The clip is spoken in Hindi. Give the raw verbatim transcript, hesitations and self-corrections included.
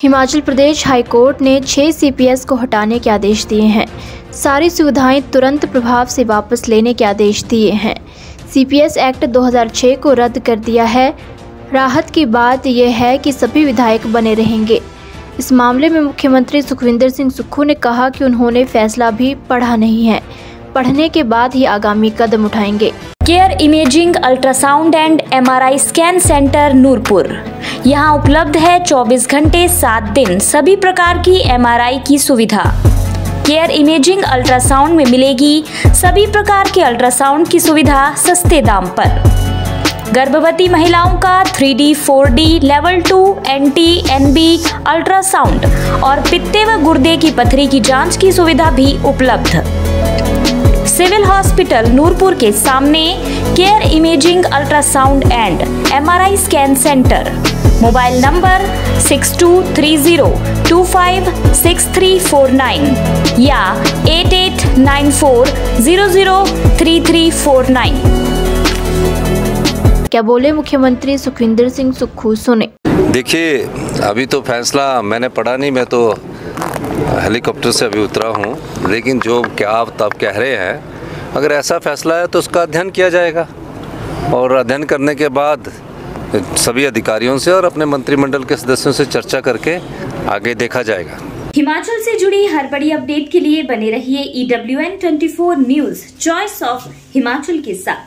हिमाचल प्रदेश हाईकोर्ट ने छह सीपीएस को हटाने के आदेश दिए हैं। सारी सुविधाएं तुरंत प्रभाव से वापस लेने के आदेश दिए हैं। सीपीएस एक्ट दो हज़ार छह को रद्द कर दिया है। राहत की बात यह है कि सभी विधायक बने रहेंगे। इस मामले में मुख्यमंत्री सुखविंदर सिंह सुक्खू ने कहा कि उन्होंने फैसला भी पढ़ा नहीं है, पढ़ने के बाद ही आगामी कदम उठाएंगे। Care imaging ultrasound and MRI scan centre Nurpur. यहाँ उपलब्ध है चौबीस घंटे सात दिन सभी प्रकार की एमआरआई की सुविधा। केयर इमेजिंग अल्ट्रासाउंड में मिलेगी सभी प्रकार के अल्ट्रासाउंड की सुविधा सस्ते दाम पर। गर्भवती महिलाओं का three D, four D, level two NT NB ultrasound और पित्ते व गुर्दे की पथरी की जांच की सुविधा भी उपलब्ध। सिविल हॉस्पिटल नूरपुर के सामने care imaging ultrasound and MRI scan centre. Mobile number six two three zero two five six three four nine या eight eight nine four zero zero three three four nine. क्या बोले मुख्यमंत्री सुखविंदर सिंह सुक्खू, सुने। देखिए, अभी तो फैसला मैंने पढ़ा नहीं, मैं तो हेलीकॉप्टर से अभी उतरा हूँ, लेकिन जो क्या आप तब कह रहे हैं, अगर ऐसा फैसला है तो उसका अध्ययन किया जाएगा और अध्ययन करने के बाद सभी अधिकारियों से और अपने मंत्रिमंडल के सदस्यों से चर्चा करके आगे देखा जाएगा। हिमाचल से जुड़ी हर बड़ी अपडेट के लिए बने रहिए E W N twenty four news, choice of Himachal के साथ।